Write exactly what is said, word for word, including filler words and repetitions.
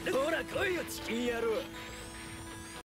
ほら来いよチキン野郎。